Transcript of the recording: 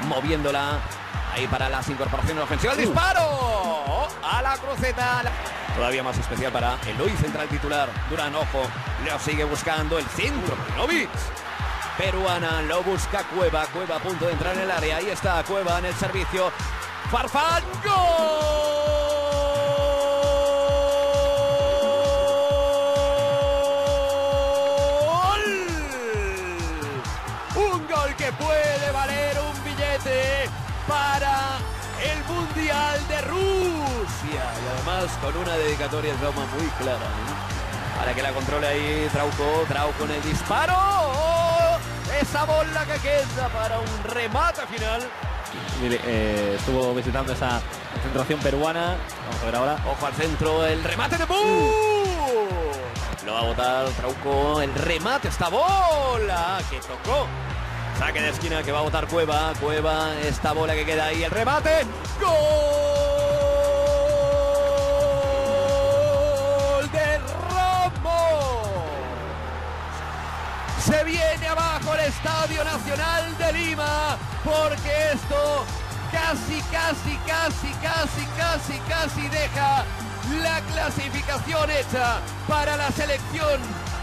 moviéndola. Ahí para las incorporaciones ofensivas. ¡El disparo! A la cruceta. Todavía más especial para Eloy, central titular. Durán, ojo, lo sigue buscando el centro. Novic. Peruana, lo busca Cueva. Cueva a punto de entrar en el área. Ahí está Cueva en el servicio. Farfán. ¡Gol! Un gol que puede valer un billete para el Mundial de Rusia. Y además con una dedicatoria de Roma muy clara, ¿eh? Para que la controle ahí Trauco. Trauco en el disparo. Esa bola que queda para un remate final. Estuvo visitando esa concentración peruana. Vamos a ver ahora. Ojo al centro, el remate de Lo va a botar Trauco. El remate, esta bola que tocó. Saque de esquina que va a botar Cueva. Cueva, esta bola que queda ahí. El remate. ¡Gol de Ramos! Se viene abajo el Estadio Nacional de Lima, porque esto casi deja la clasificación hecha para la selección